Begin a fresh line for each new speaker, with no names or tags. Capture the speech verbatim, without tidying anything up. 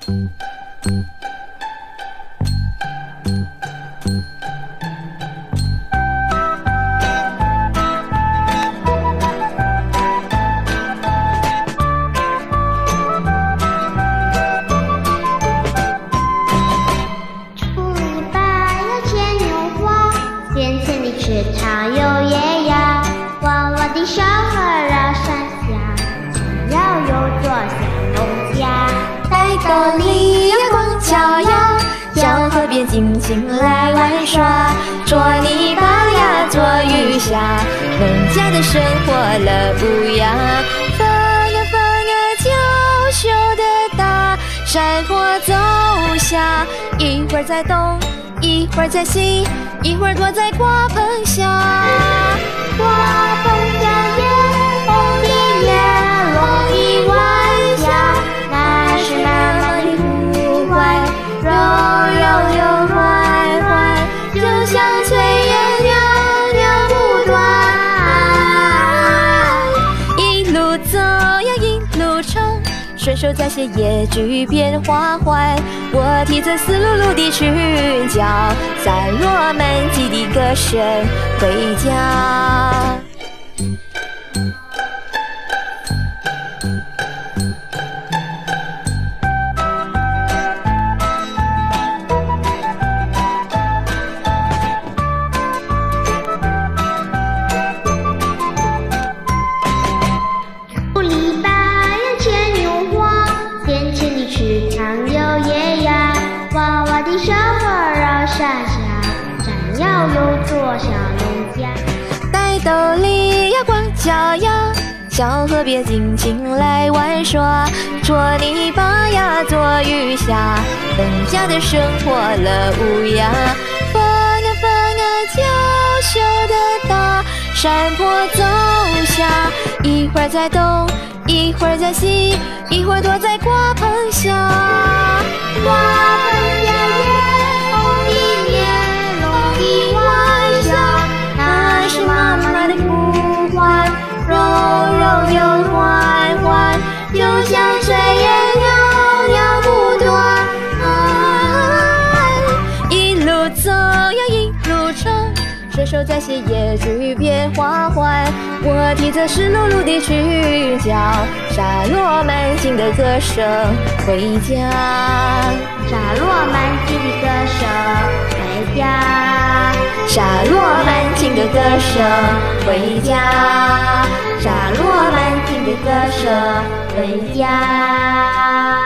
池塘有爷呀，娃娃的小河绕山下，想要有座小农家。
戴斗笠呀，光脚丫，小河边尽情来玩耍，捉泥巴呀，捉鱼虾，农家的生活乐不呀。风啊风啊，娇羞的大山坡走下，一会儿在东，一会儿在西，一会儿躲在瓜棚下。
瓜棚下叶红的面容易晚霞，那是妈妈的呼唤，柔柔又缓缓，就像炊烟袅袅不断。
一路走呀一路唱，顺手在些野菊变花环，我提着湿漉漉的裙角，散落满地的歌声回家。
竹篱笆呀牵牛花，眼前的池塘有爷呀，娃娃的小河绕山下，想要有座小农家。
戴斗笠呀光脚丫，小河边尽情来玩耍，捉泥巴呀捉鱼虾，农家的生活乐无涯。风啊风啊，娇羞的大山坡走下，一会儿在东，一会儿在西，一会儿躲在瓜棚下。
瓜棚下叶红的面容易晚霞，那是妈妈的呼唤，柔柔又缓缓，就像炊烟袅袅不断。
一路走呀一路唱，顺手在些野菊变花环，我提着湿漉漉的裙角，洒落满径的歌声回家。
洒落满径的歌声回家，
洒落满径的歌声回家，
洒落满径的歌声回家。